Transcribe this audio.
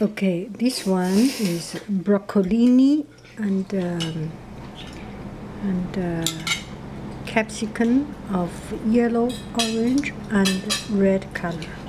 Okay, this one is broccolini and capsicum of yellow, orange, and red color.